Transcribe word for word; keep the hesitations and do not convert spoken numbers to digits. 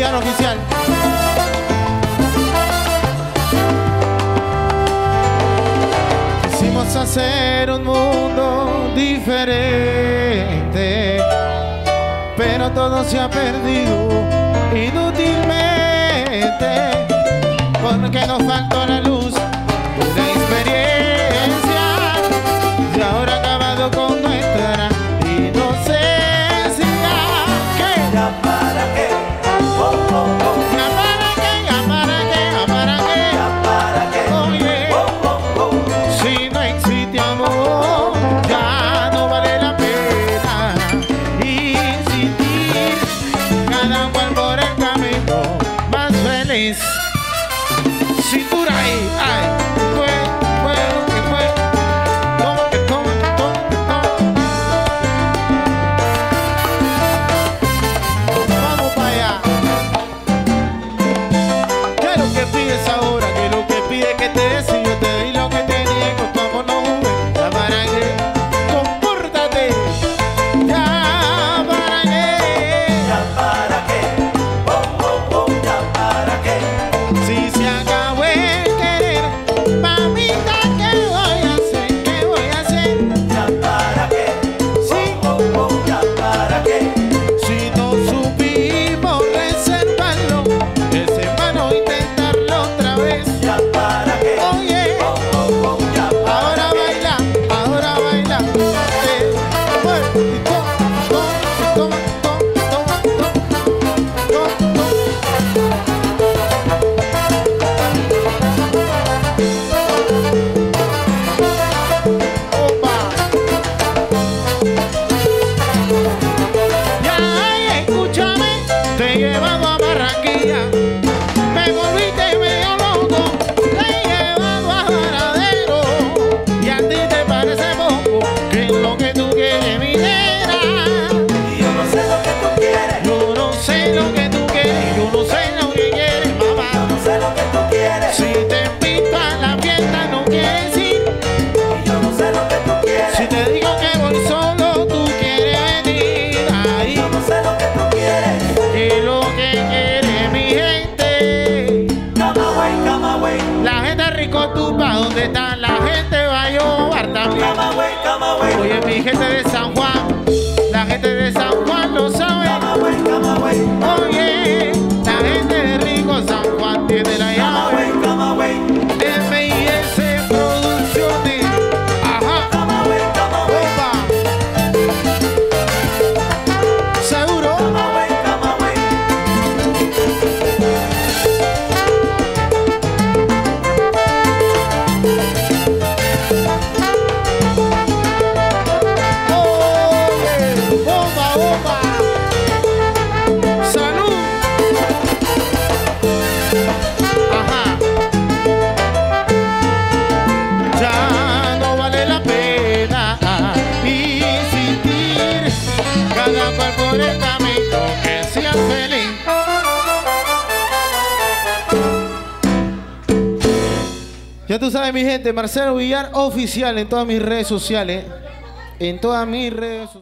Villar oficial. Quisimos hacer un mundo diferente, pero todo se ha perdido inútilmente, porque nos faltó la luz de la experiencia y ahora ha acabado con nuestra inocencia. ¿Qué? ¿Ya para qué? Oh, oh, oh. ¿Ya para qué? ¿Ya para qué? ¿Ya para qué? ¿Ya para qué? Oye, Oh, oh, oh. si no existe amor, ya no vale la pena insistir, cada cual por el camino más feliz. Cintura ahí, ay, fue, fue, que fue, toma, que toma, toma, toma. Vamos para allá. ¿Qué es lo que pides ahora? ¿Qué es lo que pide que te des? Si yo te di lo que te niego, como no jugué. Ya para qué, compórtate. Ya para qué. ¿Ya para qué? Oh, oh, oh. ¿Ya para qué? Si se acabó el querer, mamita, ¿qué voy a hacer? ¿Qué voy a hacer? ¿Ya para qué? Sí. Oh, oh, oh. ¿Ya para qué? Si no supimos reservarlo, es en vano intentarlo otra vez. ¿Ya para qué? Oye, Oh, oh, oh. ¿Ya para ahora qué? baila, ahora baila. Eh, bueno, y toma, toma, toma, toma, toma, toma, toma. Opa. Ya, ay, escúchame, te he llevado a Barranquilla, me volviste medio loco, te he llevado a Varadero, y a ti te parece poco, que es lo que tú quieres, mi nena. Y yo no sé lo que tú quieres. Yo no sé lo que tú quieres, yo no sé lo que quieres, Yo mamá. no sé lo que tú quieres. Si te invito a la fiesta no quieres ir, Y yo no sé lo que tú quieres. si te digo que voy solo, tú quieres venir ahí. Yo no sé lo que tú quieres. ¿Qué es lo que quiere mi gente? Camagüey, Camagüey. La gente rico, tú pa' dónde está, la gente va a llorar también. Camagüey, Camagüey. Oye, mi gente de San Juan, la gente de San Juan lo sabe. Camagüey, Camagüey. Oye, la gente de rico San Juan tiene la llave. Camagüey, Camagüey. M I S Producciones. Ajá. Camagüey, Camagüey. Opa. ¿Seguro? Camagüey, Camagüey. Oye, opa, opa. Salud. Ajá. Ya no vale la pena insistir, cada cual por el camino que sea feliz. Ya tú sabes, mi gente, Marcelo Villar oficial en todas mis redes sociales. En todas mis redes sociales.